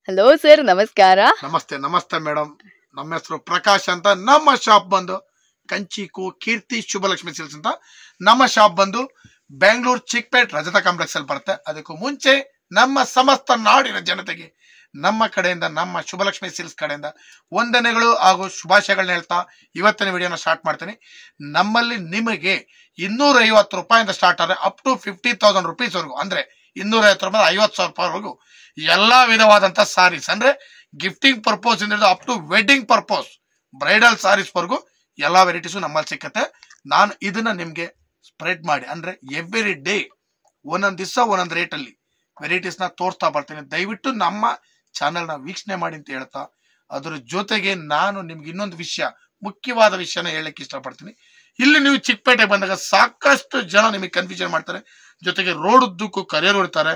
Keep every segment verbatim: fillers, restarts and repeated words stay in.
Hello sir, ನಮಸ್ಕಾರ. ನಮಸ್ತೆ ನಮಸ್ತೆ ಮೇಡಮ್. ನಮ್ಮ ಹೆಸರು ಪ್ರಕಾಶ್ ಅಂತ. ನಮ್ಮ ಶಾಪ್ ಬಂದು ಕಂಚಿಕು ಕೀರ್ತಿ ಶುಭಲಕ್ಷ್ಮಿ ಸಿಲ್ಕ್ಸ್ ಅಂತ. ನಮ್ಮ ಶಾಪ್ ಬಂದು ಬೆಂಗಳೂರು ಚಿಕ್ಕಪೇಟ್ ರಜತ ಕಾಂಪ್ಲೆಕ್ಸ್ ಅಲ್ಲಿ ಬರುತ್ತೆ. ಅದಕ್ಕೂ ಮುಂಚೆ ನಮ್ಮ ಸಮಸ್ತ ನಾಡಿನ ಜನತೆಗೆ ನಮ್ಮ ಕಡೆಯಿಂದ, ನಮ್ಮ ಶುಭಲಕ್ಷ್ಮಿ ಸಿಲ್ಕ್ಸ್ ಕಡೆಯಿಂದ ವಂದನೆಗಳು ಹಾಗೂ ಶುಭಾಶಯಗಳನ್ನ ಹೇಳ್ತಾ ಇವತ್ತಿನ ವಿಡಿಯೋನ ಸ್ಟಾರ್ಟ್ ಮಾಡ್ತೀನಿ. ನಮ್ಮಲ್ಲಿ ನಿಮಗೆ ಇನ್ನೂರ ಐವತ್ತು ರೂಪಾಯಿಂದ ಸ್ಟಾರ್ಟ್ ಆದ್ರೆ up to fifty thousand rupees ವರೆಗೂ, ಅಂದ್ರೆ ಇನ್ನೂರ ಐವತ್ತು ರೂಪಾಯಿ ಐವತ್ತು ಸಾವಿರ ರೂಪಾಯಿವರೆಗೂ ಎಲ್ಲಾ ವಿಧವಾದಂತ ಸಾರೀಸ್, ಅಂದ್ರೆ ಗಿಫ್ಟಿಂಗ್ ಪರ್ಪೋಸ್ ಇಂದ up to wedding purpose bridal saris ವರೆಗೂ ಎಲ್ಲಾ ವೆರೈಟೀಸು ನಮ್ಮಲ್ಲಿ ಸಿಕ್ಕತ್ತೆ. ನಾನು ಇದನ್ನ ನಿಮ್ಗೆ ಸ್ಪ್ರೆಡ್ ಮಾಡಿ, ಅಂದ್ರೆ ಎವ್ರಿ ಡೇ ಒಂದೊಂದ್ ದಿವಸ ಒಂದೊಂದ್ ರೇಟ್ ಅಲ್ಲಿ ವೆರೈಟೀಸ್ ನ ತೋರಿಸ್ತಾ ಬರ್ತೀನಿ. ದಯವಿಟ್ಟು ನಮ್ಮ ಚಾನೆಲ್ ನ ವೀಕ್ಷಣೆ ಮಾಡಿ ಅಂತ ಹೇಳ್ತಾ, ಅದ್ರ ಜೊತೆಗೆ ನಾನು ನಿಮ್ಗೆ ಇನ್ನೊಂದು ವಿಷಯ, ಮುಖ್ಯವಾದ ವಿಷಯನ ಹೇಳಕ್ ಇಷ್ಟಪಡ್ತೀನಿ. ಇಲ್ಲಿ ನೀವು ಚಿಕ್ಕಪೇಟೆ ಬಂದಾಗ ಸಾಕಷ್ಟು ಜನ ನಿಮಗೆ ಕನ್ಫ್ಯೂಷನ್ ಮಾಡ್ತಾರೆ, ಜೊತೆಗೆ ರೋಡ್ ಉದ್ದಕ್ಕೂ ಕರಿಯರ್ ಹೊಡ್ತಾರೆ.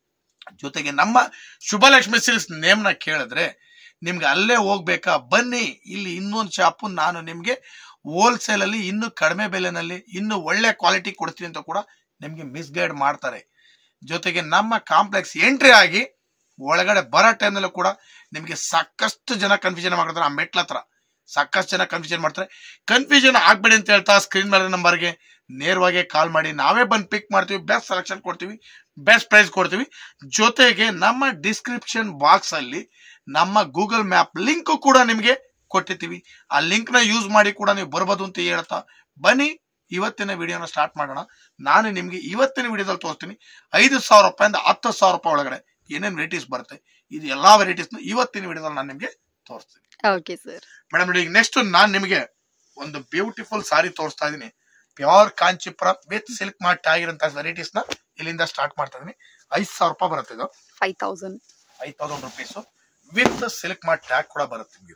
ಜೊತೆಗೆ ನಮ್ಮ ಶುಭಲಕ್ಷ್ಮಿ ಸಿಲ್ಕ್ಸ್ ನೇಮ್ ನ ಕೇಳಿದ್ರೆ ನಿಮ್ಗೆ ಅಲ್ಲೇ ಹೋಗ್ಬೇಕಾ, ಬನ್ನಿ ಇಲ್ಲಿ ಇನ್ನೊಂದು ಶಾಪು ನಾನು ನಿಮ್ಗೆ ಹೋಲ್ಸೇಲ್ ಅಲ್ಲಿ ಇನ್ನು ಕಡಿಮೆ ಬೆಲೆನಲ್ಲಿ ಇನ್ನು ಒಳ್ಳೆ ಕ್ವಾಲಿಟಿ ಕೊಡ್ತೀನಿ ಅಂತ ಕೂಡ ನಿಮ್ಗೆ ಮಿಸ್ಗೈಡ್ ಮಾಡ್ತಾರೆ. ಜೊತೆಗೆ ನಮ್ಮ ಕಾಂಪ್ಲೆಕ್ಸ್ ಎಂಟ್ರಿ ಆಗಿ ಒಳಗಡೆ ಬರೋ ಟೈಮ್ನಲ್ಲೂ ಕೂಡ ನಿಮ್ಗೆ ಸಾಕಷ್ಟು ಜನ ಕನ್ಫ್ಯೂಷನ್ ಮಾಡ್ತಾರೆ. ಆ ಮೆಟ್ಲ ಹತ್ರ ಸಾಕಷ್ಟು ಜನ ಕನ್ಫ್ಯೂಷನ್ ಮಾಡ್ತಾರೆ. ಕನ್ಫ್ಯೂಷನ್ ಆಗ್ಬೇಡಿ ಅಂತ ಹೇಳ್ತಾ ಸ್ಕ್ರೀನ್ ಮೇಲೆ ನಂಬರ್ಗೆ ನೇರವಾಗಿ ಕಾಲ್ ಮಾಡಿ, ನಾವೇ ಬಂದು ಪಿಕ್ ಮಾಡ್ತೀವಿ, ಬೆಸ್ಟ್ ಸೆಲೆಕ್ಷನ್ ಕೊಡ್ತೀವಿ, ಬೆಸ್ಟ್ ಪ್ರೈಸ್ ಕೊಡ್ತೀವಿ. ಜೊತೆಗೆ ನಮ್ಮ ಡಿಸ್ಕ್ರಿಪ್ಷನ್ ಬಾಕ್ಸ್ ಅಲ್ಲಿ ನಮ್ಮ ಗೂಗಲ್ ಮ್ಯಾಪ್ ಲಿಂಕ್ ಕೂಡ ನಿಮ್ಗೆ ಕೊಟ್ಟಿರ್ತೀವಿ. ಆ ಲಿಂಕ್ ನ ಯೂಸ್ ಮಾಡಿ ಕೂಡ ನೀವು ಬರ್ಬೋದು ಅಂತ ಹೇಳ್ತಾ, ಬನ್ನಿ ಇವತ್ತಿನ ವಿಡಿಯೋನ ಸ್ಟಾರ್ಟ್ ಮಾಡೋಣ. ನಾನು ನಿಮ್ಗೆ ಇವತ್ತಿನ ವಿಡಿಯೋದಲ್ಲಿ ತೋರಿಸ್ತೀನಿ ಐದು ಸಾವಿರ ರೂಪಾಯಿಂದ ಹತ್ತು ಸಾವಿರ ರೂಪಾಯಿ ಒಳಗಡೆ ಏನೇನ್ ವೆರೈಟೀಸ್ ಬರುತ್ತೆ. ಇದು ಎಲ್ಲಾ ವೆರೈಟೀಸ್ ಇವತ್ತಿನ ವಿಡಿಯೋದಲ್ಲಿ ನಾನು ನಿಮ್ಗೆ ತೋರಿಸ್ತೀನಿ. Okay sir. ಮೇಡಮ್, ಈಗ ನೆಕ್ಸ್ಟ್ ನಾನು ನಿಮಗೆ ಒಂದು ಬ್ಯೂಟಿಫುಲ್ ಸಾರಿ ತೋರಿಸ್ತಾ ಇದೀನಿ. Pure Kanchipuram with silk mart ಆಗಿರೋಂತ ವೆರೈಟೀಸ್ ನ ಇಲ್ಲಿಂದ ಸ್ಟಾರ್ಟ್ ಮಾಡ್ತಾ ಇದೀನಿ. ಐದ್ ಸಾವಿರ ರೂಪಾಯಿ ಬರುತ್ತೆ. ಇದು ಫೈವ್ ತೌಸಂಡ್ ಐದ್ thousand rupees with silk mart tag ಕೂಡ ಬರುತ್ತೆ ನಿಮ್ಗೆ.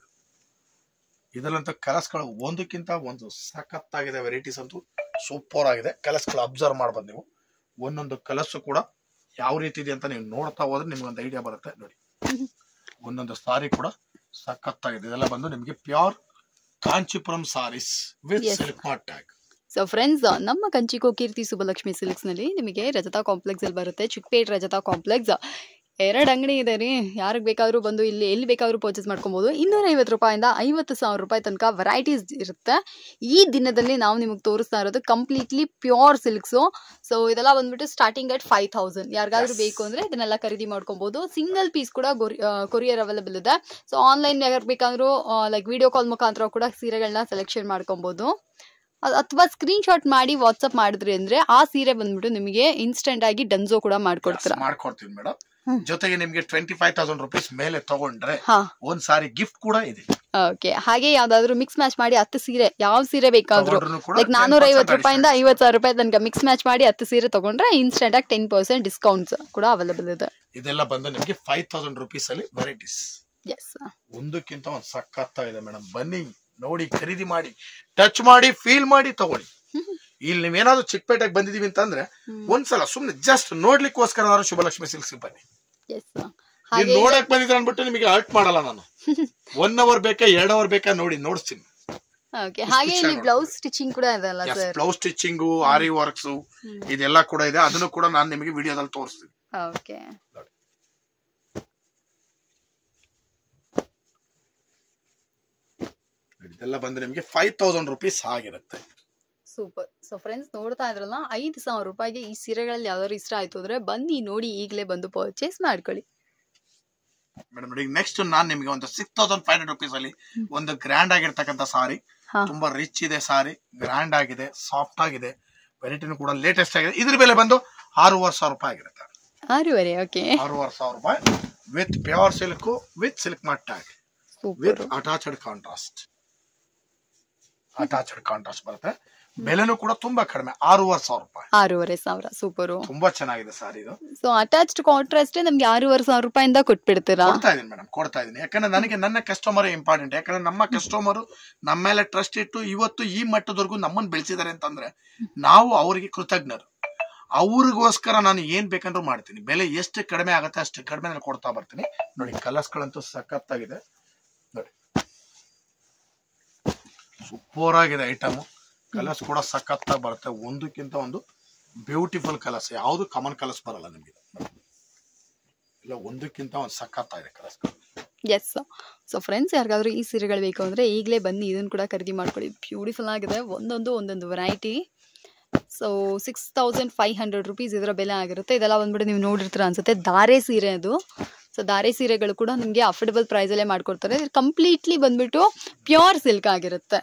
ಇದರಲ್ಲಂತ ಕಲರ್ಸ್ ಗಳು ಒಂದಕ್ಕಿಂತ ಒಂದು ಸಖತ್ತಾಗಿದೆ. ವೆರೈಟೀಸ್ ಅಂತೂ ಸೂಪರ್ ಆಗಿದೆ. ಕಲರ್ಸ್ ಗಳು ಅಬ್ಸರ್ವ್ ಮಾಡ್ಬೋದು ನೀವು. ಒಂದೊಂದು ಕಲರ್ಸ್ ಕೂಡ ಯಾವ ರೀತಿ ಇದೆ ಅಂತ ನೀವು ನೋಡ್ತಾ ಹೋದ್ರೆ ನಿಮ್ಗೆ ಒಂದು ಐಡಿಯಾ ಬರುತ್ತೆ. ನೋಡಿ, ಒಂದೊಂದು ಸಾರಿ ಕೂಡ ಸಖತ್ತಾಗಿದೆ. ಇದೆಲ್ಲ ಬಂದು ನಿಮ್ಗೆ pure Kanchipuram saris with silk mart tag. So friends, ನಮ್ಮ ಕಂಚಿಕೋ ಕೀರ್ತಿ ಶುಭಲಕ್ಷ್ಮಿ ಸಿಲ್ಕ್ಸ್ ನಲ್ಲಿ ನಿಮಗೆ ರಜತಾ ಕಾಂಪ್ಲೆಕ್ಸ್ ಅಲ್ಲಿ ಬರುತ್ತೆ. ಚಿಕ್ಕಪೇಟ್ ರಜತಾ ಕಾಂಪ್ಲೆಕ್ಸ್ ಎರಡು ಅಂಗಡಿ ಇದೆ ರೀ. ಯಾರಿಗೆ ಬೇಕಾದ್ರೂ ಬಂದು ಇಲ್ಲಿ ಎಲ್ಲಿ ಬೇಕಾದ್ರೂ ಪರ್ಚೇಸ್ ಮಾಡ್ಕೊಬಹುದು. ಇನ್ನೂರ ಐವತ್ತು ರೂಪಾಯಿಂದ ಐವತ್ತು ಸಾವಿರ ರೂಪಾಯಿ ತನಕ ವೆರೈಟೀಸ್ ಇರುತ್ತೆ. ಈ ದಿನದಲ್ಲಿ ನಾವು ನಿಮಗೆ ತೋರಿಸ್ತಾ ಇರೋದು ಕಂಪ್ಲೀಟ್ಲಿ ಪ್ಯೂರ್ ಸಿಲ್ಕ್ಸು. ಸೊ ಇದೆಲ್ಲ ಬಂದ್ಬಿಟ್ಟು ಸ್ಟಾರ್ಟಿಂಗ್ ಅಟ್ ಫೈವ್ ತೌಸಂಡ್. ಯಾರಿಗಾದ್ರೂ ಬೇಕು ಅಂದ್ರೆ ಇದನ್ನೆಲ್ಲ ಖರೀದಿ ಮಾಡ್ಕೊಬಹುದು. ಸಿಂಗಲ್ ಪೀಸ್ ಕೂಡ ಕೊರಿಯರ್ ಅವೈಲೇಬಲ್ ಇದೆ. ಸೊ ಆನ್ಲೈನ್ ಯಾರು ಬೇಕಾದ್ರೂ ಲೈಕ್ ವಿಡಿಯೋ ಕಾಲ್ ಮುಖಾಂತರ ಕೂಡ ಸೀರೆಗಳನ್ನ ಸೆಲೆಕ್ಷನ್ ಮಾಡ್ಕೊಬಹುದು. ಅಥವಾ ಸ್ಕ್ರೀನ್ ಶಾಟ್ ಮಾಡಿ ವಾಟ್ಸ್ಆಪ್ ಮಾಡಿದ್ರಿ ಅಂದ್ರೆ ಆ ಸೀರೆ ಬಂದ್ಬಿಟ್ಟು ನಿಮಗೆ ಇನ್ಸ್ಟೆಂಟ್ ಆಗಿ ಡನ್ಸೋ ಕೂಡ ಮಾಡ್ಕೊಡ್ತೀರಾ. ಮಾಡ್ಕೊಡ್ತೀವಿ ಮೇಡಮ್. ಜೊತೆಗೆ ನಿಮ್ಗೆ ಟ್ವೆಂಟಿ ಫೈವ್ ತೌಸಂಡ್ ರುಪೀಸ್ ಮೇಲೆ ತಗೊಂಡ್ರೆ ಒಂದ್ ಸಾರಿ ಗಿಫ್ಟ್ ಕೂಡ ಇದೆ. ಓಕೆ, ಹಾಗೆ ಯಾವ್ದಾದ್ರು ಮಿಕ್ಸ್ ಮ್ಯಾಚ್ ಮಾಡಿ ಹತ್ತು ಸೀರೆ, ಯಾವ ಸೀರೆ ಬೇಕಾದ್ರೂ ಲೈಕ್ ನಾನೂರ ಐವತ್ತು ರೂಪಾಯಿಂದ ಐವತ್ ಸಾವಿರ ರೂಪಾಯಿ ತನಕ ಮಿಕ್ಸ್ ಮ್ಯಾಚ್ ಮಾಡಿ ಹತ್ತು ಸೀರೆ ತಗೊಂಡ್ರೆ ಇನ್ಸ್ಟೆಂಟ್ ಆಗಿ ಟೆನ್ ಪರ್ಸೆಂಟ್ ಡಿಸ್ಕೌಂಟ್ಸ್ ಕೂಡ ಅವೈಲೇಬಲ್ ಇದೆ. ಇದೆಲ್ಲ ಬಂದು ನಿಮ್ಗೆ ಫೈವ್ ತೌಸಂಡ್ ರುಪೀಸ್ ಅಲ್ಲಿ ವೆರೈಟೀಸ್. ಎಸ್, ಒಂದಕ್ಕಿಂತ ಒಂದು ಸಖತ್ತಾಗಿದೆ ಮೇಡಮ್. ಬನ್ನಿ, ನೋಡಿ, ಖರೀದಿ ಮಾಡಿ, ಟಚ್ ಮಾಡಿ, ಫೀಲ್ ಮಾಡಿ ತಗೊಳ್ಳಿ. ಇಲ್ಲಿ ನೀವೇನಾದ್ರು ಚಿಕ್ಕಪೇಟೆಗೆ ಬಂದಿದೀವಿ ಅಂತಂದ್ರೆ ಒಂದ್ಸಲ ಸುಮ್ನೆ ಜಸ್ಟ್ ನೋಡ್ಲಿಕ್ಕೋಸ್ಕರ ಶುಭಲಕ್ಷ್ಮಿ ಸಿಲ್ಕ್ಸ್ ಬನ್ನಿ. ನೋಡಕ್ ಬಂದಿದ್ರೆ ಅನ್ಬಿಟ್ಟು ನಿಮಗೆ ಹರ್ಟ್ ಮಾಡಲ್ಲ ನಾನು. ಒನ್ ಅವರ್ ಬೇಕಾ ಎರಡ್ ಅವರ್ ಬೇಕಾ ನೋಡಿ ನೋಡ್ತೀನಿ. ಹಾಗೆ ಇಲ್ಲಿ ಬ್ಲೌಸ್ ಸ್ಟಿಚಿಂಗ್ ಕೂಡ ಇದೆ ಅಲ್ಲ sir? Blouse stitching, aari works ಇದೆಲ್ಲ ಕೂಡ ಇದೆ. ಅದನ್ನು ಕೂಡ ನಾನು ನಿಮಗೆ ವಿಡಿಯೋದಲ್ಲಿ ತೋರಿಸ್ತೀನಿ. ಓಕೆ, ಇದೆಲ್ಲ ಬಂದ್ರೆ ನಿಮಗೆ ಫೈವ್ ತೌಸಂಡ್ ರುಪೀಸ್ ಆಗಿರುತ್ತೆ. ಸೂಪರ್. ಸೊ ಫ್ರೆಂಡ್ಸ್, ನೋಡ್ತಾ ಇದ್ರಲ್ಲ, ಐದು ಸಾವಿರ ರೂಪಾಯಿಗೆ ಈ ಸೀರೆಗಳಲ್ಲಿ ಯಾವ್ದಾದ್ರು ಇಷ್ಟ ಆಯ್ತು ಅಂದ್ರೆ ಬನ್ನಿ ನೋಡಿ, ಈಗಲೇ ಬಂದು ಪರ್ಚೇಸ್ ಮಾಡ್ಕೊಳ್ಳಿ. ಮೇಡಮ್ ನೋಡಿ, ನೆಕ್ಸ್ಟ್ ನಾನ್ ನಿಮಗೆ ಒಂದು six thousand five hundred rupees ಅಲ್ಲಿ ಒಂದು ಗ್ರ್ಯಾಂಡ್ ಆಗಿರ್ತಕ್ಕಂಥ ಸಾರಿ, ತುಂಬಾ ರಿಚ್ ಇದೆ ಸಾರಿ, ಗ್ರ್ಯಾಂಡ್ ಆಗಿದೆ, ಸಾಫ್ಟ್ ಆಗಿದೆ, ವೆರೈಟಿನೂ ಕೂಡ ಲೇಟೆಸ್ಟ್ ಆಗಿದೆ. ಇದ್ರ ಬೆಲೆ ಬಂದು ಆರೂವರೆ ಸಾವಿರ ರೂಪಾಯಿ ಆಗಿರುತ್ತೆ. ಆರೂವರೆ ಓಕೆ ಆರೂವರೆ ಸಾವಿರ ರೂಪಾಯಿ with pure silk with silk mart tag with attached contrast. Attached contrast ಬರುತ್ತೆ. ಬೆಲೆನೂ ಕೂಡ ತುಂಬಾ ಕಡಿಮೆ, ಆರೂವರೆ ಸಾವಿರ ರೂಪಾಯಿ. ಆರೂವರೆ ಸಾವಿರ ಸೂಪರ್, ತುಂಬಾ ಚೆನ್ನಾಗಿದೆ ಸಾರಿ ಇದು. ಸೊ ಅಟ್ಯಾಚ್ಡ್ ಕಾಂಟ್ರಾಸ್ಟ್ ನಮ್ಗೆ ಆರೂವರೆ ಸಾವಿರ ರೂಪಾಯಿಂದ ಕೊಟ್ಬಿಡ್ತೀರಾ? ಕೊಡ್ತಾ ಇದೀನಿ ಮೇಡಮ್, ಕೊಡ್ತಾ ಇದೀನಿ. ಯಾಕಂದ್ರೆ ನನಗೆ ನನ್ನ ಕಸ್ಟಮರ್ ಇಂಪಾರ್ಟೆಂಟ್. ಯಾಕಂದ್ರೆ ನಮ್ಮ ಕಸ್ಟಮರ್ ನಮ್ಮ ಮೇಲೆ ಟ್ರಸ್ಟ್ ಇಟ್ಟು ಇವತ್ತು ಈ ಮಟ್ಟದವರೆಗೂ ನಮ್ಮನ್ನು ಬೆಳೆಸಿದ್ದಾರೆ ಅಂತಂದ್ರೆ ನಾವು ಅವರಿಗೆ ಕೃತಜ್ಞರು. ಅವ್ರಿಗೋಸ್ಕರ ನಾನು ಏನ್ ಬೇಕಂದ್ರೂ ಮಾಡ್ತೀನಿ. ಬೆಲೆ ಎಷ್ಟು ಕಡಿಮೆ ಆಗುತ್ತೆ ಅಷ್ಟು ಕಡಿಮೆ ನಾನು ಕೊಡ್ತಾ ಬರ್ತೀನಿ. ನೋಡಿ, ಕಲರ್ಸ್ ಗಳಂತೂ ಸಖತ್ತಾಗಿದೆ. ನೋಡಿ, ಸೂಪರ್ ಆಗಿದೆ ಐಟಮ್. ಕಲರ್ಸ್ ಕೂಡ ಸಖತ್ತಾಗಿ ಬರುತ್ತೆ. ಒಂದಕ್ಕಿಂತ ಒಂದು ಬ್ಯೂಟಿಫುಲ್ ಕಲರ್ಸ್, ಯಾವುದು ಕಾಮನ್ ಕಲರ್ಸ್ ಬರಲ್ಲ ನಿಮಗೆ. ಇಲ್ಲ ಒಂದಕ್ಕಿಂತ ಒಂದು ಸಖತ್ತಾಗಿದೆ ಕಲರ್ಸ್. ಎಸ್. ಸೊ ಫ್ರೆಂಡ್ಸ್, ಯಾರಿಗಾದ್ರೂ ಈ ಸೀರೆಗಳು ಬೇಕು ಅಂದರೆ ಈಗಲೇ ಬನ್ನಿ ಇದನ್ನು ಕೂಡ ಖರೀದಿ ಮಾಡ್ಕೊಳ್ಳಿ. ಬ್ಯೂಟಿಫುಲ್ ಆಗಿದೆ, ಒಂದೊಂದು ಒಂದೊಂದು variety. So six thousand five hundred rupees ಇದರ ಬೆಲೆ ಆಗಿರುತ್ತೆ. ಇದೆಲ್ಲ ಬಂದ್ಬಿಟ್ಟು ನೀವು ನೋಡಿರ್ತೀರ ಅನ್ಸುತ್ತೆ, ಧಾರೆ ಸೀರೆ ಅದು. ಸೊ ಧಾರೆ ಸೀರೆಗಳು ಕೂಡ ನಿಮಗೆ ಅಫೋರ್ಡಬಲ್ ಪ್ರೈಸಲ್ಲೇ ಮಾಡ್ಕೊಡ್ತಾರೆ. ಇದು ಕಂಪ್ಲೀಟ್ಲಿ ಬಂದ್ಬಿಟ್ಟು ಪ್ಯೂರ್ ಸಿಲ್ಕ್ ಆಗಿರುತ್ತೆ,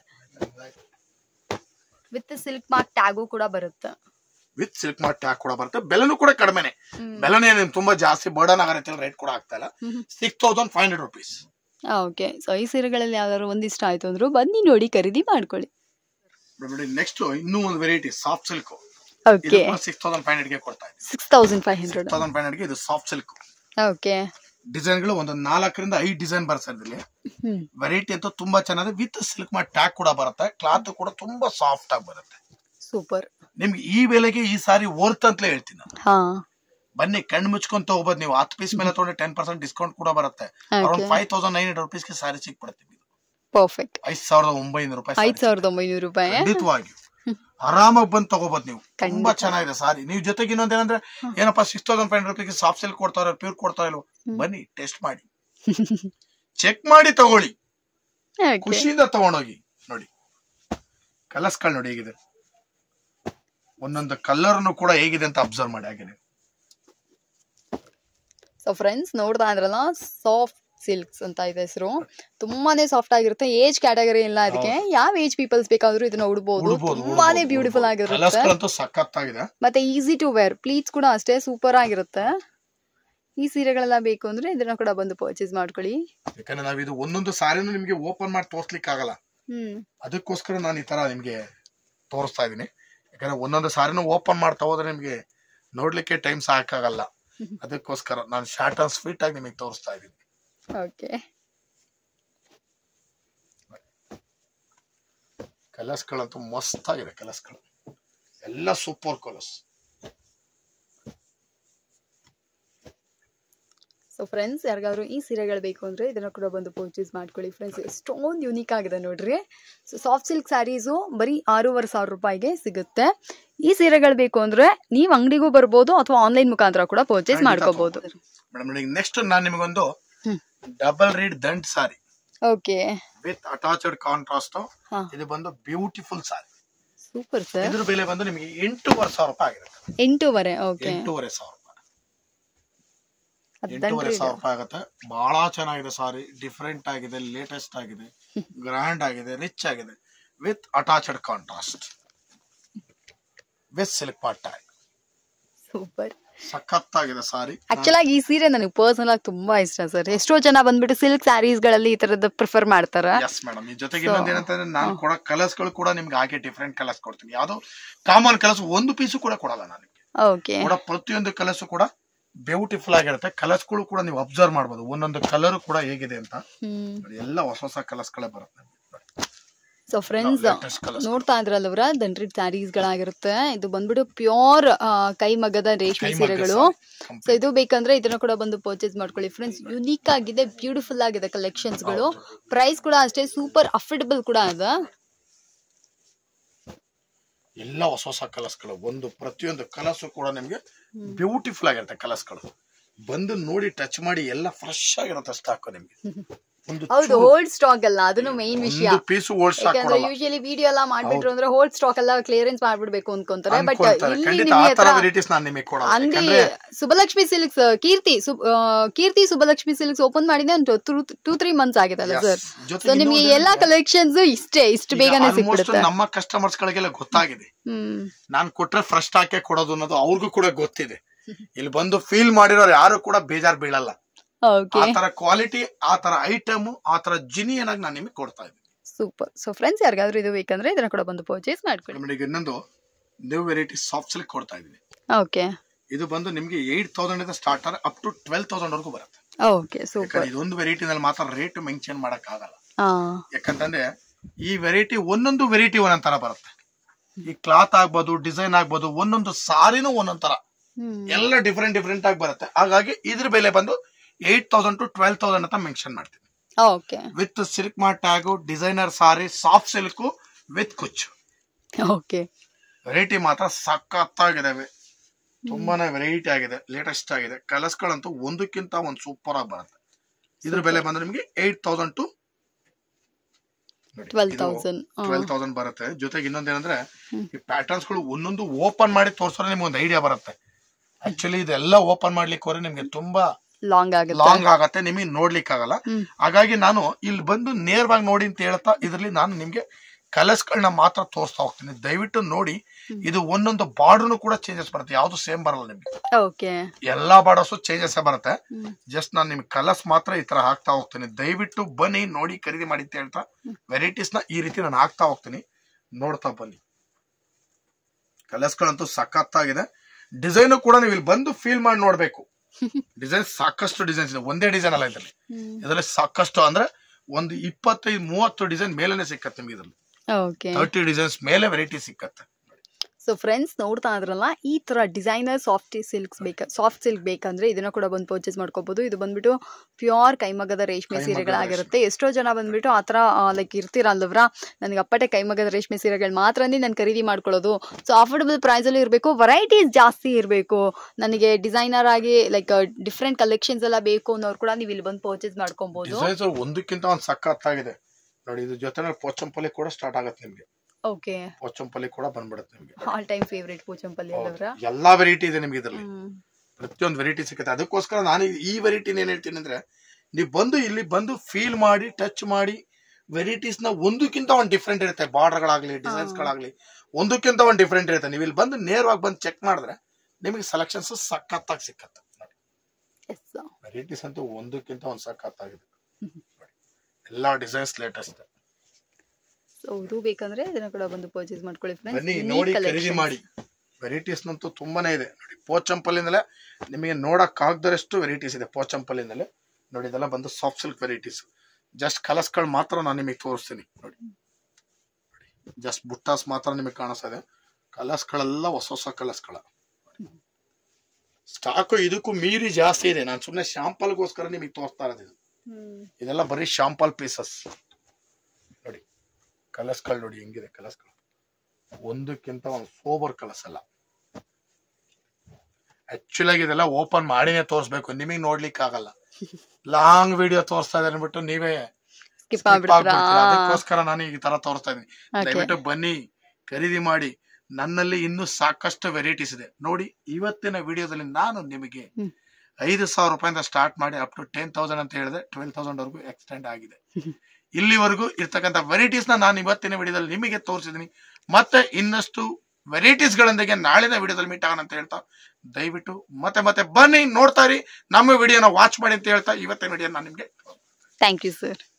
ವಿತ್ ಸಿಲ್ಕ್ ಮಾರ್ಕ್ ಟ್ಯಾಗು ಕೂಡ ಬರುತ್ತೆ. ವಿತ್ ಸಿಲ್ಕ್ ಮಾರ್ಕ್ ಟ್ಯಾಗ್ ಕೂಡ ಬರುತ್ತೆ. ಬೆಲೆನೂ ಕೂಡ ಕಡಿಮೆನೆ, ಬೆಲೆನೇ ತುಂಬಾ ಜಾಸ್ತಿ ಬರ್ಡನ್ ಆಗತ್ತೆ, ರೇಟ್ ಕೂಡ ಆಗ್ತಾ ಇಲ್ಲ. Six thousand five hundred rupees. Okay. So ಈ ಸೀರೆಗಳಲ್ಲಿ ಯಾವ್ದಾದ್ರು ಒಂದಿಷ್ಟ ಆಯ್ತು ಅಂದ್ರು ಬನ್ನಿ ನೋಡಿ ಖರೀದಿ ಮಾಡ್ಕೊಳ್ಳಿ. ನೆಕ್ಸ್ಟ್ ಇನ್ನೂ ಒಂದು variety soft silk. Okay. Six thousand five hundred ಗೆ ಕೊಡ್ತಾ ಇದೆ. Six thousand five hundred thousand five hundred ಗೆ ಇದು ಸಾಫ್ಟ್ ಸಿಲ್ಕ್. ಓಕೆ. ಡಿಸೈನ್ ಗಳು ಒಂದು ನಾಲ್ಕರಿಂದ ಐದು ಡಿಸೈನ್ ಬರುತ್ತೆ ಇದರಲ್ಲಿ. ವೆರೈಟಿ ಅಂತೂ ತುಂಬಾ ಚೆನ್ನಾಗಿದೆ. ವಿತ್ ಸಿಲ್ಕ್ ಮಾರ್ಕ್ ಟ್ಯಾಗ್ ಕೂಡ ಬರುತ್ತೆ. ಕ್ಲಾತ್ ಕೂಡ ತುಂಬಾ ಸಾಫ್ಟ್ ಆಗಿ ಬರುತ್ತೆ. ಸೂಪರ್. ನಿಮ್ಗೆ ಈ ಬೆಲೆಗೆ ಈ ಸಾರಿ ವರ್ತ್ ಅಂತಲೇ ಹೇಳ್ತೀನಿ ನಾನು. ಹಾ, ಬನ್ನಿ ಕಣ್ಣು ಮುಚ್ಕೊಂತ ಹೋಗ್ಬೋದು. ನೀವು ಹತ್ತು ಪೀಸ್ ಮೇಲೆ ತಗೊಂಡ್ರೆ ಟೆನ್ ಪರ್ಸೆಂಟ್ ಡಿಸ್ಕೌಂಟ್ ಕೂಡ ಬರುತ್ತೆ. Around five thousand nine hundred rupees ಗೆ ಸಾರಿ ಸಿಕ್ಬಿಡುತ್ತೆ. ಪರ್ಫೆಕ್ಟ್. ಐದ್ ಸಾವಿರದ ಒಂಬೈನೂರು ರೂಪಾಯಿ. ಐದ್ ಸಾವಿರದ ಒಂಬೈನೂರು ರೂಪಾಯಿ ಖಂಡಿತವಾಗಿ ಆರಾಮಾಗಿ ಬಂದು ತಗೋಬಹುದು ನೀವು. ತುಂಬಾ ಚೆನ್ನಾಗಿದೆ ಸಾರಿ. ನೀವು ಜೊತೆಗೆ ಇನ್ನೊಂದ್ ಏನಂದ್ರೆ ಏನಪ್ಪಾ six thousand five hundred rupees soft silk ಕೊಡ್ತಾರ, ಪ್ಯೂರ್ ಕೊಡ್ತಾ ಇಲ್ವೋ, ಬನ್ನಿ ಟೆಸ್ಟ್ ಮಾಡಿ, ಚೆಕ್ ಮಾಡಿ ತಗೊಳ್ಳಿ, ಖುಷಿಯಿಂದ ತಗೊಂಡೋಗಿ. ನೋಡಿ ಕಲರ್ಸ್ ಗಳು ನೋಡಿ ಹೇಗಿದೆ, ಒಂದೊಂದು ಕಲರ್ನು ಕೂಡ ಹೇಗಿದೆ ಅಂತ ಅಬ್ಸರ್ವ್ ಮಾಡಿ. ಹಾಗೆ ಸೊ ಫ್ರೆಂಡ್ಸ್ ನೋಡ್ತಾ ಇದ್ರಲ್ಲ, ಸಾಫ್ಟ್ ಸಿಲ್ಕ್ಸ್ ಅಂತ ಇದೆ ಹೆಸರು. ತುಂಬಾನೇ ಸಾಫ್ಟ್ ಆಗಿರುತ್ತೆ. ಏಜ್ ಕ್ಯಾಟಗರಿ ಇಲ್ಲ ಅದಕ್ಕೆ, ಯಾವ ಏಜ್ ಪೀಪಲ್ಸ್ ಬೇಕಾದ್ರೂ ಇದನ್ನ ಉಡ್ಬೋದು. ತುಂಬಾನೇ ಬ್ಯೂಟಿಫುಲ್ ಆಗಿರುತ್ತೆ, ಮತ್ತೆ ಈಸಿ ಟು ವೇರ್. ಪ್ಲೀಟ್ಸ್ ಕೂಡ ಅಷ್ಟೇ ಸೂಪರ್ ಆಗಿರುತ್ತೆ. ಈ ಸೀರೆಗಳೆಲ್ಲ ಬೇಕು ಅಂದ್ರೆ ಇದನ್ನ ಕೂಡ ಬಂದು ಪರ್ಚೇಸ್ ಮಾಡ್ಕೊಳ್ಳಿ. ಯಾಕಂದ್ರೆ ನಾವ್ ಇದು ಒಂದೊಂದು ಸಾರಿನೂ ನಿಮ್ಗೆ ಓಪನ್ ಮಾಡಿ ತೋರ್ಸ್ಲಿಕ್ಕೆ ಆಗಲ್ಲ, ಅದಕ್ಕೋಸ್ಕರ ನಾನು ಈ ತರ ನಿಮ್ಗೆ ತೋರಿಸ್ತಾ ಇದೀನಿ. ಯಾಕಂದ್ರೆ ಒಂದೊಂದು ಸಾರಿನೂ ಓಪನ್ ಮಾಡ್ತಾ ಹೋದ್ರೆ ನಿಮ್ಗೆ ನೋಡ್ಲಿಕ್ಕೆ ಟೈಮ್ ಸಾಕಾಗಲ್ಲ. ಅದಕ್ಕೋಸ್ಕರ ನಾನು ಶಾರ್ಟ್ ಅಂಡ್ ಸ್ವೀಟ್ ಆಗಿ ನಿಮಗೆ ತೋರಿಸ್ತಾ ಇದ್ದೀನಿ. ಓಕೆ. ಕಲರ್ಸ್ ಗಳಂತೂ ಮಸ್ತ್ ಆಗಿದೆ. ಕಲರ್ಸ್ ಗಳು ಎಲ್ಲ ಸೂಪರ್ ಕಲರ್ಸ್. ಸೊ ಫ್ರೆಂಡ್ಸ್, ಯಾರಿಗಾದ್ರು ಈ ಸೀರೆಗಳು ಬೇಕು ಅಂದ್ರೆ ಇದನ್ನ ಕೂಡ ಬಂದು ಪರ್ಚೇಸ್ ಮಾಡ್ಕೊಳ್ಳಿ. ಫ್ರೆಂಡ್ಸ್, ಎಷ್ಟೊಂದು ಯೂನಿಕ್ ಆಗಿದೆ ನೋಡ್ರಿ. ಸೊ ಸಾಫ್ಟ್ ಸಿಲ್ಕ್ ಸ್ಯಾರೀಸು ಬರೀ ಆರೂವರೆ ಸಾವಿರ ರೂಪಾಯಿಗೆ ಸಿಗುತ್ತೆ. ಈ ಸೀರೆಗಳು ಬೇಕು ಅಂದ್ರೆ ನೀವು ಅಂಗಡಿಗೂ ಬರ್ಬೋದು ಅಥವಾ ಆನ್ಲೈನ್ ಮುಖಾಂತರ ಕೂಡ ಪರ್ಚೇಸ್ ಮಾಡ್ಕೋಬಹುದು. ಮೇಡಮ್ ನೆಕ್ಸ್ಟ್ ನಾನು ನಿಮಗೊಂದು ಡಬಲ್ ರೀಡ್ ದಂಟ್ sari, okay, with attached contrast. ಇದು ಬಂದು ಬ್ಯೂಟಿಫುಲ್ ಸಾರಿ. Super sir. ಇದ್ರ ಬೆಲೆ ಬಂದು ನಿಮಗೆ ಎಂಟೂವರೆ ಸಾವಿರ ರೂಪಾಯಿ ಆಗಿರುತ್ತೆ. ಎಂಟೂವರೆ ಓಕೆ ಎಂಟೂವರೆ ಸಾವಿರ ರೂಪಾಯಿ ಎಂಟೂವರೆ ಸಾವಿರ ರೂಪಾಯಿ ಆಗುತ್ತೆ. ಬಹಳ ಚೆನ್ನಾಗಿದೆ ಸಾರಿ. ಡಿಫ್ರೆಂಟ್ ಆಗಿದೆ, ಲೇಟೆಸ್ಟ್ ಆಗಿದೆ, ಗ್ರ್ಯಾಂಡ್ ಆಗಿದೆ, ರಿಚ್ ಆಗಿದೆ. With attached contrast, with silk part tag. Super, ಸಖತ್ತಾಗಿದೆ ಸಾರಿ. ಆಕ್ಚುಲ್ ಆಗಿ ಈ ಸೀರೆ ನನಗೆ ಪರ್ಸನಲ್ ಆಗಿ ತುಂಬಾ ಇಷ್ಟ ಸರ್. ಎಷ್ಟೋ ಜನ ಬಂದ್ಬಿಟ್ಟು ಸಿಲ್ಕ್ ಸ್ಯಾರೀಸ್ ಗಳಲ್ಲಿ ಈ ತರದ ಪ್ರಿಫರ್ ಮಾಡ್ತಾರೆ. Yes madam. ಈ ಜೊತೆಗೆ ಇನ್ನೊಂದು ಏನಂತಂದ್ರೆ ನಾನು ಕೊಡೋ ಕಲರ್ಸ್ ಗಳು ಕೂಡ ನಿಮ್ಗೆ ಹಾಗೆ ಡಿಫ್ರೆಂಟ್ ಕಲರ್ಸ್ ಕೊಡ್ತೀನಿ. ಯಾವ್ದು ಕಾಮನ್ ಕಲರ್ಸ್ ಒಂದು ಪೀಸು ಕೂಡ ಕೊಡಲ್ಲ ನಾನು. ಓಕೆ, ಕೂಡ ಪ್ರತಿಯೊಂದು ಕಲರ್ಸ್ ಕೂಡ ಬ್ಯೂಟಿಫುಲ್ ಆಗಿರುತ್ತೆ. ಕಲರ್ಸ್ ಗಳು ಕೂಡ ನೀವು ಅಬ್ಸರ್ವ್ ಮಾಡಬಹುದು, ಒಂದೊಂದು ಕಲರ್ ಕೂಡ ಹೇಗಿದೆ ಅಂತ. ಎಲ್ಲ ಹೊಸ ಹೊಸ ಕಲರ್ಸ್ ಗಳೇ ಬರುತ್ತೆ. ಸೊ ಫ್ರೆಂಡ್ಸ್, ನೋಡ್ತಾ ಇದ್ರಲ್ಲವ್ರ ದಂಡ್ರಿಡ್ ಸ್ಯಾರೀಸ್ ಗಳಾಗಿರುತ್ತೆ. ಇದು ಬಂದ್ಬಿಟ್ಟು ಪ್ಯೂರ್ ಕೈಮಗ್ಗದ ರೇಷ್ಮೆ ಸೀರೆಗಳು. ಸೊ ಇದು ಬೇಕಂದ್ರೆ ಇದನ್ನ ಕೂಡ ಬಂದು ಪರ್ಚೇಸ್ ಮಾಡ್ಕೊಳ್ಳಿ. ಫ್ರೆಂಡ್ಸ್, ಯುನೀಕ್ ಆಗಿದೆ, ಬ್ಯೂಟಿಫುಲ್ ಆಗಿದೆ ಕಲೆಕ್ಷನ್ಸ್ ಗಳು. ಪ್ರೈಸ್ ಕೂಡ ಅಷ್ಟೇ ಸೂಪರ್ ಅಫೋರ್ಡಬಲ್ ಕೂಡ ಅದ. ಎಲ್ಲ ಹೊಸ ಹೊಸ ಕಲರ್ಸ್ ಗಳು, ಒಂದು ಪ್ರತಿಯೊಂದು ಕಲರ್ಸ್ ಕೂಡ ನಿಮ್ಗೆ ಬ್ಯೂಟಿಫುಲ್ ಆಗಿರುತ್ತೆ. ಕಲರ್ಸ್ ಗಳು ಬಂದು ನೋಡಿ ಟಚ್ ಮಾಡಿ, ಎಲ್ಲ ಫ್ರೆಶ್ ಆಗಿರುತ್ತೆ ಸ್ಟಾಕ್ ನಿಮ್ಗೆ. ಹೌದು, ಹೋಲ್ಡ್ ಸ್ಟಾಕ್ ಅಲ್ಲ, ಅದನ್ನು ಮೇನ್ ವಿಷಯ. ಯಾಕಂದ್ರೆ ಯೂಶಲಿ ವಿಡಿಯೋ ಎಲ್ಲ ಮಾಡ್ಬಿಟ್ರು ಅಂದ್ರೆ ಹೋಲ್ಡ್ ಸ್ಟಾಕ್ ಎಲ್ಲ ಕ್ಲಿಯರೆನ್ಸ್ ಮಾಡ್ಬಿಡ್ಬೇಕು ಅನ್ಕೊಂತಾರೆ. ಬಟ್ ಇಲ್ಲಿ ಅಂಗಡಿ Subbalakshmi silks, Keerthi Keerthi Subbalakshmi silks open ಮಾಡಿದೆ ಒಂದು ಟೂ ತ್ರೀ ಮಂತ್ಸ್ ಆಗಿದೆ ಅಲ್ಲ ಸರ್. ಸೊ ನಿಮ್ಗೆ ಎಲ್ಲಾ ಕಲೆಕ್ಷನ್ಸ್ ಇಷ್ಟೇ ಇಷ್ಟು ಬೇಗನೆ ಸಿಕ್ಬಿಡುತ್ತೆ. ನಮ್ಮ ಕಸ್ಟಮರ್ಸ್ ಗಳಿಗೆಲ್ಲ ಗೊತ್ತಾಗಿದೆ, ನಾನ್ ಕೊಟ್ರೆ ಫ್ರೆಶ್ ಸ್ಟಾಕ್ ಕೊಡೋದು ಅನ್ನೋದು ಅವ್ರಿಗೂ ಕೂಡ ಗೊತ್ತಿದೆ. ಇಲ್ಲಿ ಬಂದು ಫೀಲ್ ಮಾಡಿರೋರು ಯಾರು ಕೂಡ ಬೇಜಾರ್ ಬೀಳಲ್ಲ. ಆತರ ಕ್ವಾಲಿಟಿ, ಆತರ ಐಟಮ್, ಆತರ ಜಿನಿಯನ್ ಆಗಿ ನಾನು ನಿಮಗೆ ಕೊಡ್ತಾ ಇದ್ದೀನಿ. ಸೂಪರ್. ಸೊ ಫ್ರೆಂಡ್ಸ್, ಯಾರಿಗಾದ್ರೂ ಇದು ಬೇಕಂದ್ರೆ ಇದನ್ನ ಕೂಡ ಬಂದು ಪರ್ಚೇಸ್ ಮಾಡ್ಕೊಳ್ಳಿ. ಇನ್ನೊಂದು ನ್ಯೂ ವೆರೈಟಿ ಸಾಫ್ಟ್ ಸಿಲ್ಕ್ ಕೊಡ್ತಾ ಇದ್ದೀನಿ. ಓಕೆ, ಇದು ಬಂದು ನಿಮ್ಗೆ ಏಟ್ ತೌಸಂಡ್ ಇಂದ ಸ್ಟಾರ್ಟ್ ಆದ್ರೆ ಅಪ್ ಟು ಟ್ವೆಲ್ ತೌಸಂಡ್ ವರೆಗೂ ಬರುತ್ತೆ. Okay, super. ಇದೊಂದು ವೆರೈಟಿ ನಲ್ಲಿ ಮಾತ್ರ ರೇಟ್ ಮೆನ್ಷನ್ ಮಾಡಕ್ ಆಗಲ್ಲ. ಯಾಕಂತಂದ್ರೆ ಈ ವೆರೈಟಿ ಒಂದೊಂದು ವೆರೈಟಿ ಒಂದೊಂದ್ ತರ ಬರುತ್ತೆ. ಈ ಕ್ಲಾತ್ ಆಗ್ಬೋದು, ಡಿಸೈನ್ ಆಗ್ಬೋದು, ಒಂದೊಂದು ಸಾರಿನೂ ಒಂದೊಂದ್ ತರ, ಎಲ್ಲ ಡಿಫ್ರೆಂಟ್ ಡಿಫ್ರೆಂಟ್ ಆಗಿ ಬರುತ್ತೆ. ಹಾಗಾಗಿ ಇದ್ರ ಬೆಲೆ ಬಂದು eight thousand to twelve thousand ಅಂತ ಮೆನ್ಷನ್ ಮಾಡ್ತೀನಿ. With silk mark tag, designer sari, soft silk with ಕುಚ್ಚು. ಓಕೆ, ವೆರೈಟಿ ಮಾತ್ರ ಸಖತ್ತಾಗಿದಾವೆ. ತುಂಬಾನೇ ವೆರೈಟಿ ಆಗಿದೆ, ಲೇಟೆಸ್ಟ್ ಆಗಿದೆ. ಕಲರ್ಸ್ ಗಳಂತೂ ಒಂದಕ್ಕಿಂತ ಒಂದ್ ಸೂಪರ್ ಆಗಿ ಬರುತ್ತೆ. ಇದ್ರ ಬೆಲೆ ಬಂದ್ರೆ ನಿಮಗೆ eight thousand to twelve thousand twelve thousand ಬರುತ್ತೆ. ಜೊತೆಗೆ ಇನ್ನೊಂದೇನಂದ್ರೆ ಈ ಪ್ಯಾಟರ್ನ್ಸ್ ಗಳು ಒಂದೊಂದು ಓಪನ್ ಮಾಡಿ ತೋರ್ಸೋದ್ರೆ ನಿಮ್ಗೆ ಒಂದು ಐಡಿಯಾ ಬರುತ್ತೆ. ಆಕ್ಚುಲಿ ಇದೆಲ್ಲ ಓಪನ್ ಮಾಡ್ಲಿಕ್ಕೆ ಹೋದ್ರೆ ನಿಮ್ಗೆ ತುಂಬಾ ಲಾಂಗ್ ಆಗುತ್ತೆ ಲಾಂಗ್ ಆಗತ್ತೆ, ನಿಮಗೆ ನೋಡ್ಲಿಕ್ಕೆ ಆಗಲ್ಲ. ಹಾಗಾಗಿ ನಾನು ಇಲ್ಲಿ ಬಂದು ನೇರವಾಗಿ ನೋಡಿ ಅಂತ ಹೇಳ್ತಾ ಇದ್ರಲ್ಲಿ ನಾನು ನಿಮ್ಗೆ ಕಲರ್ಸ್ ಗಳನ್ನ ಮಾತ್ರ ತೋರಿಸ್ತಾ ಹೋಗ್ತೀನಿ. ದಯವಿಟ್ಟು ನೋಡಿ, ಇದು ಒಂದೊಂದು ಬಾರ್ಡರ್ ಕೂಡ ಚೇಂಜಸ್ ಬರುತ್ತೆ, ಯಾವ್ದು ಸೇಮ್ ಬರಲ್ಲ ನಿಮ್ಗೆ. ಎಲ್ಲಾ ಬಾರ್ಡರ್ಸ್ ಚೇಂಜಸ್ ಬರುತ್ತೆ. ಜಸ್ಟ್ ನಾನು ನಿಮ್ಗೆ ಕಲರ್ಸ್ ಮಾತ್ರ ಈ ತರ ಹಾಕ್ತಾ ಹೋಗ್ತೀನಿ. ದಯವಿಟ್ಟು ಬನ್ನಿ, ನೋಡಿ, ಖರೀದಿ ಮಾಡಿ ಅಂತ ಹೇಳ್ತಾ ವೆರೈಟೀಸ್ ನ ಈ ರೀತಿ ನಾನು ಹಾಕ್ತಾ ಹೋಗ್ತೀನಿ. ನೋಡ್ತಾ ಬನ್ನಿ. ಕಲರ್ಸ್ ಗಳಂತೂ ಸಖತ್ತಾಗಿದೆ. ಡಿಸೈನ್ ಕೂಡ ನೀವು ಇಲ್ಲಿ ಬಂದು ಫೀಲ್ ಮಾಡಿ ನೋಡ್ಬೇಕು. ಡಿಸೈನ್ ಸಾಕಷ್ಟು ಡಿಸೈನ್ಸ್ ಇದೆ, ಒಂದೇ ಡಿಸೈನ್ ಅಲ್ಲ ಇದರಲ್ಲಿ. ಇದರಲ್ಲಿ ಸಾಕಷ್ಟು ಅಂದ್ರೆ ಒಂದು ಇಪ್ಪತ್ತೈದು ಮೂವತ್ತು ಡಿಸೈನ್ ಮೇಲೆನೆ ಸಿಕ್ಕತ್ತೆ ನಿಮ್ಗೆ. ಇದರಲ್ಲಿ ತರ್ಟಿ ಡಿಸೈನ್ಸ್ ಮೇಲೆ ವೆರೈಟಿ ಸಿಕ್ಕತ್ತೆ. ಸೊ ಫ್ರೆಂಡ್ಸ್, ನೋಡ್ತಾ ಇದ್ರಲ್ಲ, ಈ ತರ ಡಿಸೈನರ್ ಸಾಫ್ಟ್ ಸಿಲ್ಕ್ಸ್ ಬೇಕು ಸಾಫ್ಟ್ ಸಿಲ್ಕ್ ಬೇಕಂದ್ರೆ ಇದನ್ನ ಕೂಡ ಬಂದು ಪರ್ಚೇಸ್ ಮಾಡ್ಕೋಬಹುದು. ಇದು ಬಂದ್ಬಿಟ್ಟು ಪ್ಯೂರ್ ಕೈಮಗ್ಗದ ರೇಷ್ಮೆ ಸೀರೆಗಳಾಗಿರುತ್ತೆ. ಎಷ್ಟೋ ಜನ ಬಂದ್ಬಿಟ್ಟು ಆ ಥರ ಲೈಕ್ ಇರ್ತೀರಲ್ವ್ರ, ನನಗೆ ಅಪ್ಪಟೆ ಕೈಮಗ್ಗದ ರೇಷ್ಮೆ ಸೀರೆಗಳು ಮಾತ್ರನೇ ನಾನು ಖರೀದಿ ಮಾಡ್ಕೊಳ್ಳೋದು. ಸೊ ಅಫೋರ್ಡಬಲ್ ಪ್ರೈಸಲ್ಲಿ ಇರಬೇಕು, ವೆರೈಟೀಸ್ ಜಾಸ್ತಿ ಇರಬೇಕು, ನನಗೆ ಡಿಸೈನರ್ ಆಗಿ ಲೈಕ್ ಡಿಫ್ರೆಂಟ್ ಕಲೆಕ್ಷನ್ಸ್ ಎಲ್ಲ ಬೇಕು ಅನ್ನೋರು ಕೂಡ ನೀವು ಇಲ್ಲಿ ಬಂದು ಪರ್ಚೇಸ್ ಮಾಡ್ಕೊಬಹುದು. ಒಂದಕ್ಕಿಂತ ಒಂದು ಸಖತ್ತಾಗಿದೆ ನೋಡಿ. ಇದು ಜೊತೆ ಪೋಚಂಪಲ್ಲಿ ಕೂಡ ಸ್ಟಾರ್ಟ್ ಆಗುತ್ತೆ ನಿಮ್ಗೆ. ಓಕೆ, ಪೋಚಂಪಲ್ಲಿ ಕೂಡ ಬಂದ್ಬಿಡುತ್ತೆ ನಿಮ್ಗೆ. ಆಲ್ ಟೈಮ್ ಫೇವರೇಟ್ ಪೋಚಂಪಲ್ಲಿ ಅಲ್ವರ. ಎಲ್ಲಾ ವೆರೈಟಿ ಇದೆ ನಿಮ್ಗೆ ಇದರಲ್ಲಿ, ಪ್ರತಿಯೊಂದು ವೆರೈಟಿ ಸಿಗುತ್ತೆ. ಅದಕ್ಕೋಸ್ಕರ ನಾನು ಈ ವೆರೈಟಿನ ಏನ್ ಹೇಳ್ತೀನಿ ಅಂದ್ರೆ, ನೀವು ಬಂದು ಇಲ್ಲಿ ಬಂದು ಫೀಲ್ ಮಾಡಿ, ಟಚ್ ಮಾಡಿ, ವೆರೈಟೀಸ್ ನ ಒಂದಕ್ಕಿಂತ ಒಂದು ಡಿಫ್ರೆಂಟ್ ಇರುತ್ತೆ. ಬಾರ್ಡರ್ ಗಳಾಗ್ಲಿ, ಡಿಸೈನ್ಸ್ ಗಳಾಗ್ಲಿ, ಒಂದಕ್ಕಿಂತ ಒಂದು ಡಿಫ್ರೆಂಟ್ ಇರುತ್ತೆ. ನೀವು ಇಲ್ಲಿ ಬಂದು ನೇರವಾಗಿ ಬಂದು ಚೆಕ್ ಮಾಡಿದ್ರೆ ನಿಮಗೆ ಸೆಲೆಕ್ಷನ್ಸ್ ಸಖತ್ತಾಗಿ ಸಿಕ್ಕತ್ತೆ. ವೆರೈಟೀಸ್ ಅಂತೂ ಒಂದಕ್ಕಿಂತ ಒಂದು ಸಖತ್ತಾಗಿದೆ. ಎಲ್ಲಾ ಡಿಸೈನ್ಸ್ ಲೇಟೆಸ್ಟ್. ಸೊ ಇದು ಬೇಕಂದ್ರೆ ಇದನ್ನ ಕೂಡ ಬಂದು ಪರ್ಚೇಸ್ ಮಾಡ್ಕೊಳ್ಳಿ ಫ್ರೆಂಡ್ಸ್. ಬನ್ನಿ, ನೋಡಿ, ಖರೀದಿ ಮಾಡಿ. ವೆರೈಟೀಸ್ ನಂತೂ ತುಂಬಾನೇ ಇದೆ ನೋಡಿ. ಪೋಚಂಪಲ್ಲಿಂದಲೇ ನಿಮಗೆ ನೋಡಕ್ ಆಗದಷ್ಟು ವೆರೈಟೀಸ್ ಇದೆ. ಪೋಚಂಪಲ್ಲಿಂದಲೇ ನೋಡಿ, ಇದೆಲ್ಲ ಬಂದು soft silk varieties. Just colours ಗಳು ಮಾತ್ರ ನಾನು ನಿಮಗೆ ತೋರಿಸ್ತೀನಿ ನೋಡಿ. ಜಸ್ಟ್ ಬುಟ್ಟಾಸ್ ಮಾತ್ರ ನಿಮಗೆ ಕಾಣಿಸ್ತಾ ಇದೆ. ಕಲರ್ಸ್ ಗಳೆಲ್ಲ ಹೊಸ ಹೊಸ ಕಲರ್ಸ್ ಗಳ ಸ್ಟಾಕ್ ಇದಕ್ಕೂ ಮೀರಿ ಜಾಸ್ತಿ ಇದೆ. ನಾನು ಸುಮ್ಮನೆ ಶಾಂಪಲ್ಗೋಸ್ಕರ ನಿಮಗೆ ತೋರಿಸ್ತಾ ಇರೋದು. ಇದೆಲ್ಲ ಬರೀ ಶಾಂಪಲ್ ಪೀಸಸ್ ನೋಡಿ. ಕಲರ್ಸ್ ಗಳು ನೋಡಿ ಹೆಂಗಿದೆ. ಕಲರ್ಸ್ ಗಳು ಒಂದಕ್ಕಿಂತ ಒಂದು ಸೋಬರ್ ಕಲರ್ಸ್ ಅಲ್ಲ. ಆಕ್ಚುಲ್ ಆಗಿ ಇದೆಲ್ಲ ಓಪನ್ ಮಾಡಿನೇ ತೋರಿಸ್ಬೇಕು, ನಿಮಗೆ ನೋಡ್ಲಿಕ್ಕೆ ಆಗಲ್ಲ. ಲಾಂಗ್ ವಿಡಿಯೋ ತೋರಿಸ್ತಾ ಇದ್ದಾರೆ ಅಂದ್ಬಿಟ್ಟು ನೀವೇ ಅದಕ್ಕೋಸ್ಕರ ನಾನು ಈ ತರ ತೋರಿಸ್ತಾ ಇದೀನಿ. ದಯವಿಟ್ಟು ಬನ್ನಿ, ಖರೀದಿ ಮಾಡಿ. ನನ್ನಲ್ಲಿ ಇನ್ನೂ ಸಾಕಷ್ಟು ವೆರೈಟೀಸ್ ಇದೆ ನೋಡಿ. ಇವತ್ತಿನ ವಿಡಿಯೋದಲ್ಲಿ ನಾನು ನಿಮಗೆ ಐದು ಸಾವಿರ ರೂಪಾಯಿಂದ ಸ್ಟಾರ್ಟ್ ಮಾಡಿ ಅಪ್ ಟು ಟೆನ್ ತೌಸಂಡ್ ಅಂತ ಹೇಳಿದೆ, ಟ್ವೆಲ್ ತೌಸಂಡ್ ವರೆಗೂ ಎಕ್ಸ್ಟೆಂಡ್ ಆಗಿದೆ. ಇಲ್ಲಿವರೆಗೂ ಇರ್ತಕ್ಕಂಥ ವೆರೈಟೀಸ್ ನ ನಾನು ಇವತ್ತಿನ ವಿಡಿಯೋದಲ್ಲಿ ನಿಮಗೆ ತೋರಿಸಿದೀನಿ. ಮತ್ತೆ ಇನ್ನಷ್ಟು ವೆರೈಟೀಸ್ ಗಳೊಂದಿಗೆ ನಾಳಿನ ವಿಡಿಯೋದಲ್ಲಿ ಮೀಟ್ ಆಗೋಣ ಅಂತ ಹೇಳ್ತಾ, ದಯವಿಟ್ಟು ಮತ್ತೆ ಮತ್ತೆ ಬನ್ನಿ, ನೋಡ್ತಾ ಇರಿ, ನಮ್ಮ ವಿಡಿಯೋನ ವಾಚ್ ಮಾಡಿ ಅಂತ ಹೇಳ್ತಾ ಇವತ್ತಿನ ವಿಡಿಯೋ ನಾನು ನಿಮ್ಗೆ ಥ್ಯಾಂಕ್ ಯು ಸರ್.